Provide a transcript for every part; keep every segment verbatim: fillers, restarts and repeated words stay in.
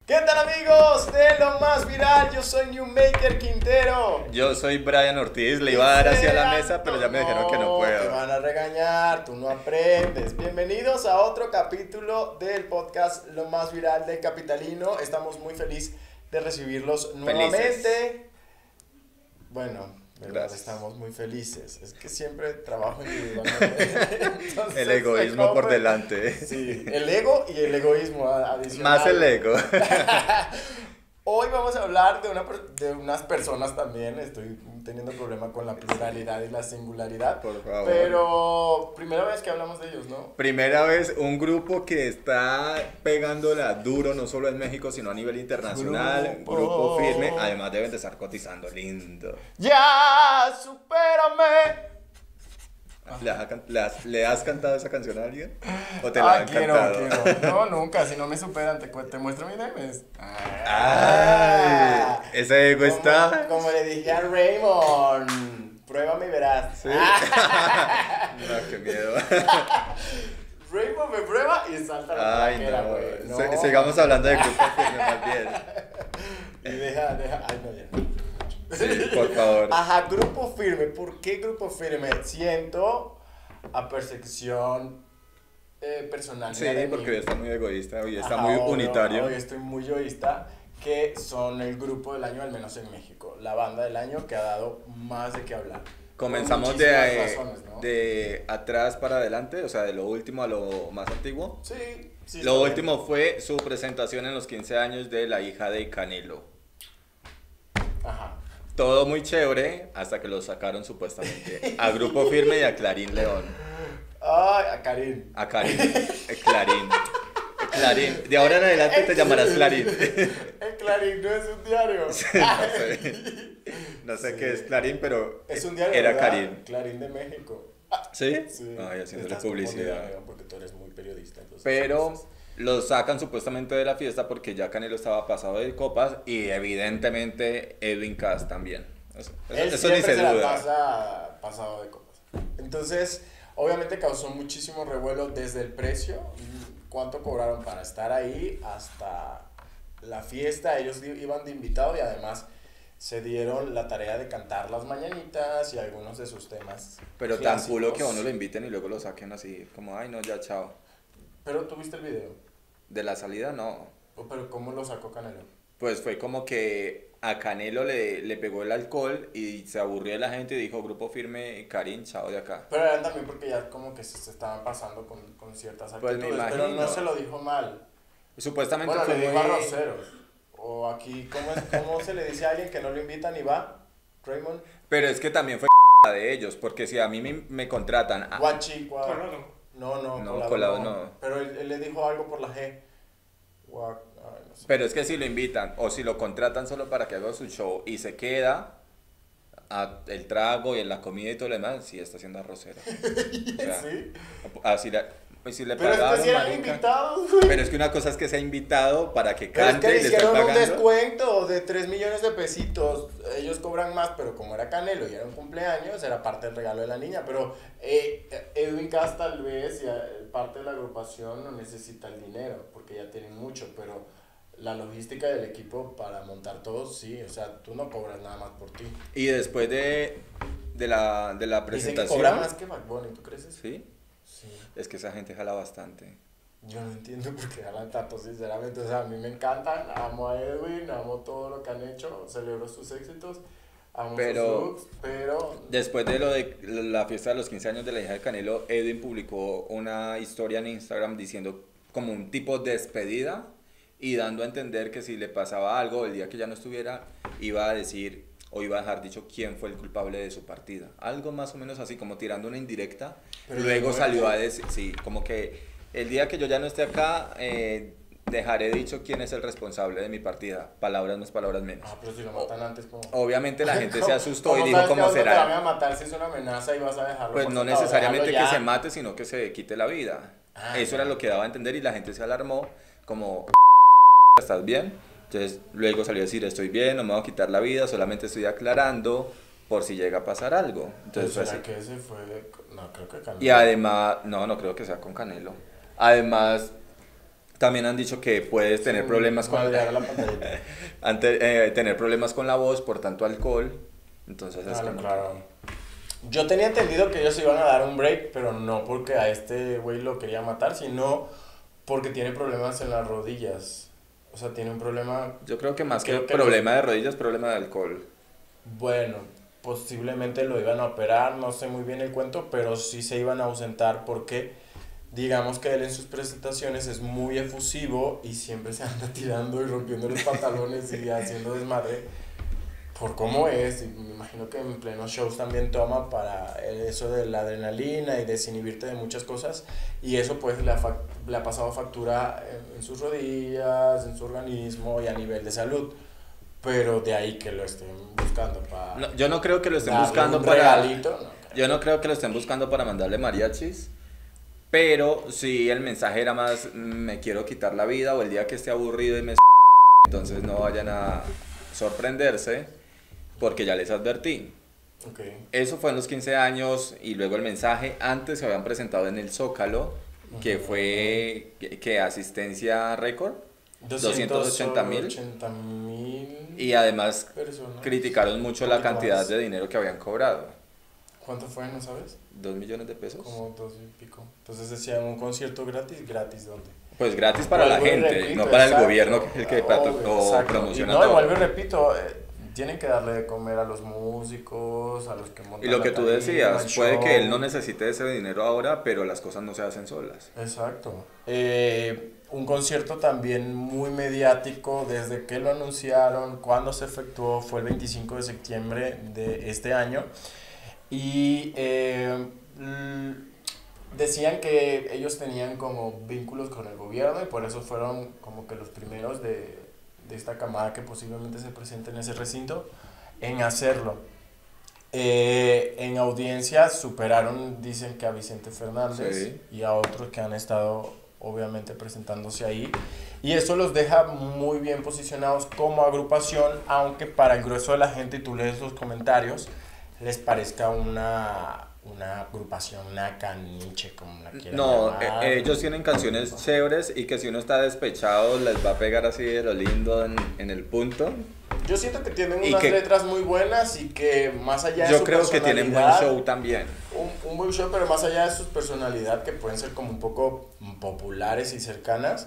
¿Qué tal amigos de Lo Más Viral? Yo soy Newmaker Quintero. Yo soy Brian Ortiz, le iba a dar hacia la mesa, pero ya me dijeron que no puedo. Te van a regañar, tú no aprendes. Bienvenidos a otro capítulo del podcast Lo Más Viral del Capitalino. Estamos muy felices de recibirlos nuevamente. Felices. Bueno, ¿verdad? Gracias. Estamos muy felices. Es que siempre trabajo individualmente. Entonces, El egoísmo por delante. Sí, el ego y el egoísmo adicional. Más el ego. Hoy vamos a hablar de, una, de unas personas también. Estoy teniendo problema con la pluralidad y la singularidad. Por favor. Pero primera vez que hablamos de ellos, ¿no? Primera vez un grupo que está pegándola duro, no solo en México, sino a nivel internacional. Grupo. Grupo firme. Además deben de estar cotizando lindo. ¡Ya! ¡Supérame! ¿Le has, ¿Le has, ¿Le has cantado esa canción a alguien? ¿O te la Ah, han quiero, cantado? quiero. No, nunca. Si no me superan, te, cu- te muestro mis memes. ¡Ay! Ese ego Como- está... Como le dije a Raymond. Pruébame y verás. ¿Sí? No, qué miedo. Raymond me prueba y salta la Ay, plaquera, no. güey. No. Se- sigamos hablando de grupo firme más bien. Y deja, deja. Ay, no, ya. Sí, por favor. Ajá, grupo firme. ¿Por qué grupo firme? Siento a percepción eh, personal. Sí, mía de porque mí. hoy está muy egoísta, hoy está Ajá, muy obvio, unitario. Hoy estoy muy yoísta. Que son el grupo del año, al menos en México. La banda del año que ha dado más de qué hablar. Comenzamos Por de, muchísimas eh, razones, ¿no? de atrás para adelante, o sea, de lo último a lo más antiguo. Sí, sí. Lo está último bien. fue su presentación en los quince años de la hija de Canelo. Ajá. Todo muy chévere hasta que lo sacaron supuestamente a Grupo Firme y a Clarín León. Ay, a Karim. A Clarín. eh, Clarín. Eh, Clarín. De ahora en adelante te llamarás Clarín. El Clarín no es un diario. No sé. No sé Sí. qué es Clarín, pero Es un diario. era ¿verdad? Clarín. Clarín de México. ¿Sí? Sí. Ay, haciéndole Estás publicidad. confundida, porque tú eres muy periodista. Entonces, Pero entonces- lo sacan supuestamente de la fiesta porque ya Canelo estaba pasado de copas y evidentemente Edwin Cass también. Eso, eso- Él eso ni siempre se la duda. pasa pasado de copas. Entonces, obviamente causó muchísimo revuelo desde el precio, cuánto cobraron para estar ahí, hasta la fiesta. Ellos di- iban de invitado y además se dieron la tarea de cantar las mañanitas y algunos de sus temas. Pero tan clásicos. culo que a uno lo inviten y luego lo saquen así, como, ay no, ya chao. Pero tú viste el video. De la salida no. O, Pero ¿cómo lo sacó Canelo? Pues fue como que a Canelo le, le pegó el alcohol y se aburrió de la gente y dijo, Grupo Firme, Karim, chao de acá. Pero eran también porque ya como que se, se estaban pasando con, con ciertas Pues actitudes. me pero no imagino. se lo dijo mal. Supuestamente Bueno, fue le dijo a muy- Roseros. O aquí, ¿cómo, es, ¿cómo se le dice a alguien que no lo invitan y va? Raymond. Pero es que también fue de ellos, porque si a mí me, me contratan... a- Guachicua. Colado. No, no, No, colado, colado no. no. Pero él, él le dijo algo por la G. Gua- ay, no sé. Pero es que si lo invitan o si lo contratan solo para que haga su show y se queda a el trago y en la comida y todo lo demás, sí está haciendo arrocero. O sea, Sí. así le, pues si le Pero es que pagaron, si eran marica. invitados, güey. Pero es que una cosa es que sea invitado para que Pero es cante que le y le estén hicieron un pagando. descuento de tres millones de pesitos. Ellos cobran más, pero como era Canelo y era un cumpleaños, era parte del regalo de la niña. Pero eh, Edwin Cass tal vez, y eh, parte de la agrupación, no necesita el dinero, porque ya tienen mucho. Pero la logística del equipo para montar todo, sí. O sea, tú no cobras nada más por ti. Y después de, de, la, de la Dicen que presentación... cobra más que Bad Bunny, ¿tú crees eso? Sí, Sí. es que esa gente jala bastante. Yo no entiendo por qué jalan tanto, sinceramente. O sea, a mí me encantan. Amo a Edwin, amo todo lo que han hecho. Celebro sus éxitos. Amo Pero- sus looks, pero... Después de lo de la fiesta de los quince años de la hija de Canelo, Edwin publicó una historia en Instagram diciendo como un tipo de despedida y dando a entender que si le pasaba algo el día que ya no estuviera, iba a decir o iba a dejar dicho quién fue el culpable de su partida. Algo más o menos así, como tirando una indirecta. Pero Luego de salió a muerte. decir, sí, como que el día que yo ya no esté acá, eh, dejaré dicho quién es el responsable de mi partida. Palabras más, palabras menos. Ah, pero si lo matan antes, como... Obviamente la gente se ¿Cómo- asustó y cómo dijo sabes que cómo a uno te van será. a matar si es una amenaza y vas a dejarlo? Pues por no sentado? necesariamente Déjalo que ya. se mate, sino que se quite la vida. Ah, Eso ya. era lo que daba a entender y la gente se alarmó como, ¿estás bien? Entonces luego salió a decir, estoy bien, no me voy a quitar la vida, solamente estoy aclarando por si llega a pasar algo. Pero Entonces fue ¿será así. que ese fue...? No, creo que Canelo. Y además, no, no creo que sea con Canelo. Además, También han dicho que puedes tener Sí, problemas con madrear la pantallita. ante, eh, tener problemas con la voz por tanto alcohol. Entonces es Ah, no, como claro. Yo tenía entendido que ellos iban a dar un break, pero no porque a este güey lo quería matar, sino porque tiene problemas en las rodillas. O sea, tiene un problema, que- yo creo que más que creo que problema de rodillas, problema de alcohol. bueno, posiblemente lo iban a operar, no sé muy bien el cuento, pero sí se iban a ausentar porque digamos que él en sus presentaciones es muy efusivo y siempre se anda tirando y rompiendo los pantalones y haciendo desmadre por cómo es. Y me imagino que en plenos shows también toma para eso de la adrenalina y desinhibirte de muchas cosas. Y eso pues le ha, fac- le ha pasado factura en, en sus rodillas, en su organismo y a nivel de salud. Pero de ahí que lo estén buscando para No, yo no creo que lo estén darle buscando un para... regalito. No, Yo no creo que lo estén buscando para mandarle mariachis, pero si el mensaje era más, "Mm, me quiero quitar la vida o el día que esté aburrido y me... s-", entonces no vayan a sorprenderse porque ya les advertí. ok. Eso fue en los quince años y luego el mensaje antes se habían presentado en el Zócalo, que fue que, que asistencia récord, doscientos ochenta mil. ochenta mil Y además personas. criticaron mucho Un la poquito cantidad más. de dinero que habían cobrado. ¿Cuánto fue, no sabes? ¿Dos millones de pesos? Como dos y pico. Entonces decían un concierto gratis, gratis, ¿dónde? Pues gratis para la Vuelvo y gente, repito, no para el exacto, gobierno que el que patro- obvio, o exacto. promociona Y no, y todo. vuelvo y repito, eh, tienen que darle de comer a los músicos, a los que montan Y lo la que tú tarima, decías, el puede que show. él no necesite ese dinero ahora, pero las cosas no se hacen solas. Exacto. Eh, un concierto también muy mediático desde que lo anunciaron, cuando se efectuó, fue el veinticinco de septiembre de este año. Y eh, l- decían que ellos tenían como vínculos con el gobierno y por eso fueron como que los primeros de, de esta camada que posiblemente se presente en ese recinto en hacerlo. Eh, en audiencia superaron, dicen que a Vicente Fernández Sí. y a otros que han estado obviamente presentándose ahí. Y eso los deja muy bien posicionados como agrupación, aunque para el grueso de la gente, y tú lees los comentarios, les parezca una, una agrupación, una caniche, como la quieran No, llamar. eh, ellos tienen canciones chéveres y que si uno está despechado les va a pegar así de lo lindo en, en el punto. Yo siento que tienen y unas que- letras muy buenas y que más allá de Yo su creo que tienen buen personalidad, show también. Un, un buen show, pero más allá de su personalidad, que pueden ser como un poco populares y cercanas,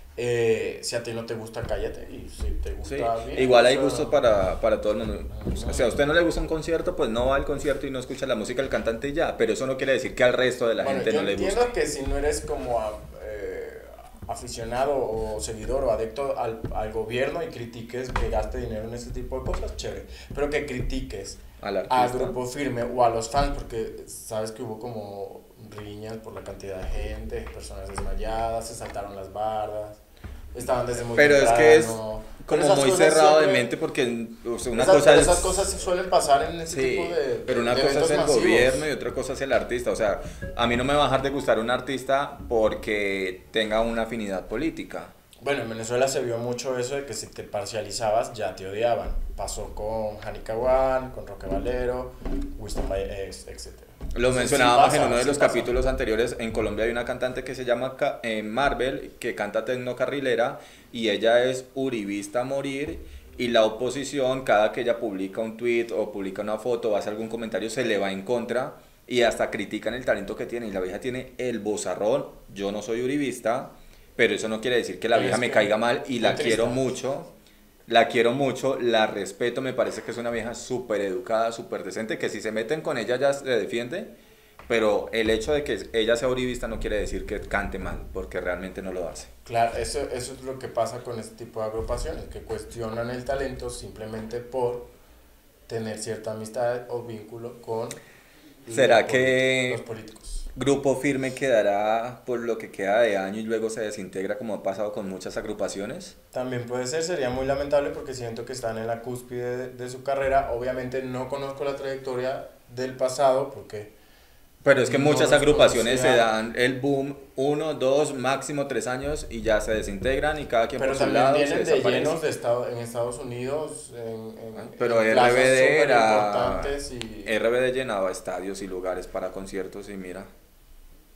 eh, si a ti no te gusta, cállate, y si te Sí, gusta bien. igual o hay sea, gustos para, para todo el mundo. O sea, a usted no le gusta un concierto, pues no va al concierto y no escucha la música del cantante y ya, pero eso no quiere decir que al resto de la bueno, gente yo no le entiendo gusta. que si no eres como a- eh, aficionado o seguidor o adicto al, al gobierno y critiques que gaste dinero en este tipo de cosas, chévere, pero que critiques Al al artista. grupo firme o a los fans, porque sabes que hubo como riñas por la cantidad de gente, personas desmayadas, se saltaron las bardas, estaban desde muy Pero es que es temprano. Pero como esas muy cosas cerrado de siempre- mente porque o sea, una esas, cosa pero es... esas cosas sí suelen pasar en ese Sí, tipo de pero una de cosa es eventos el masivos. gobierno y otra cosa es el artista. O sea, a mí no me va a dejar de gustar un artista porque tenga una afinidad política. Bueno, en Venezuela se vio mucho eso de que si te parcializabas ya te odiaban. Pasó con Hani Caguán, con Roque Valero, Winston Valles, etcétera. Lo Sí, mencionábamos sí en pasa, uno de sí los pasa. capítulos anteriores. En Colombia hay una cantante que se llama Ca- eh, Marvel, que canta tecnocarrilera y ella es uribista a morir. Y la oposición, cada que ella publica un tweet o publica una foto o hace algún comentario, se le va en contra y hasta critican el talento que tiene. Y la vieja tiene el bozarrón. Yo no soy uribista, pero eso no quiere decir que la Pero vieja es me que caiga mal y muy la quiero triste. mucho. La quiero mucho, la respeto, me parece que es una vieja súper educada, súper decente, que si se meten con ella ya se defiende, pero el hecho de que ella sea uribista no quiere decir que cante mal, porque realmente no lo hace. Claro, eso, eso es lo que pasa con este tipo de agrupaciones, que cuestionan el talento simplemente por tener cierta amistad o vínculo con ¿Será los que- políticos- los políticos. Grupo Firme quedará por lo que queda de año y luego se desintegra como ha pasado con muchas agrupaciones. También puede ser, sería muy lamentable porque siento que están en la cúspide de, de su carrera. Obviamente no conozco la trayectoria del pasado porque Pero es que No muchas los agrupaciones se conocía. dan el boom uno, dos, máximo tres años y ya se desintegran y cada quien pero por su también lado se vienen de desaparece. llenos de estado, en Estados Unidos, en, en, Pero en plazas R B D era... superimportantes y R B D llenaba estadios y lugares para conciertos y mira,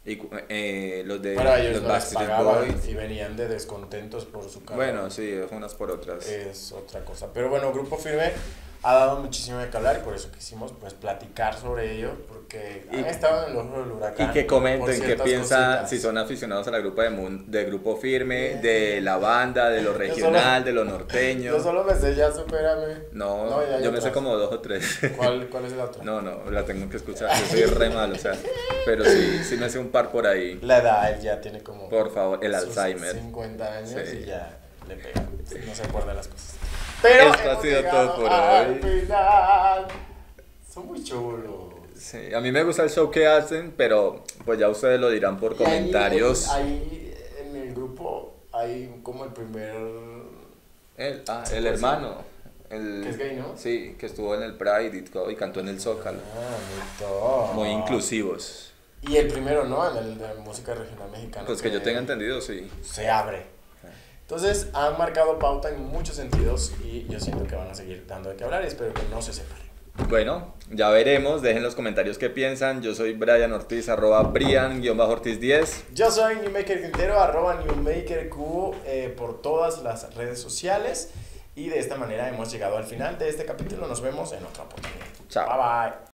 Y eh, los de Bueno, ellos los no les Backstreet pagaban Boys. y venían de descontentos por su carrera. Bueno, sí, unas por otras. Es otra cosa. Pero bueno, Grupo Firme ha dado muchísimo de qué hablar y por eso quisimos pues platicar sobre ello, porque Y- han estado en el ojo del huracán. Y que por comenten qué ciertas piensan, cositas. si son aficionados a la grupa de, Mun- de Grupo Firme, de la banda, de lo Yo regional, solo- de lo Yo norteño. solo me sé ya, supérame. No, No, ya hay yo me sé otras. como dos o tres. ¿Cuál, ¿Cuál es la otra? No, no, la tengo que escuchar, yo soy re malo, o sea, pero sí, sí me sé un par por ahí. La edad, él ya tiene como... Por favor, el sus Alzheimer. cincuenta años Sí. y ya le pega. No se acuerda de las cosas. Pero Esto ha hemos sido llegado todo por al hoy. final. Son muy chulos. Sí, a mí me gusta el show que hacen, pero pues ya ustedes lo dirán por Y ahí- comentarios. Ahí, en el grupo hay como el primer... El, ah, Sí, el pues, hermano. El, Que es gay, ¿no? Sí, que estuvo en el Pride y, todo, y cantó en el Zócalo. Ah, muy top. Muy inclusivos. Y el primero, ¿no? En el de música regional mexicana. Pues que yo tenga entendido, sí. Se abre. Entonces han marcado pauta en muchos sentidos y yo siento que van a seguir dando de qué hablar y espero que no se separen. Bueno, ya veremos. Dejen los comentarios qué piensan. Yo soy Brian Ortiz, arroba Brian-Ortiz diez. Yo soy Newmaker Quintero, arroba NewmakerQ eh, por todas las redes sociales y de esta manera hemos llegado al final de este capítulo. Nos vemos en otra oportunidad. Chao. Bye bye.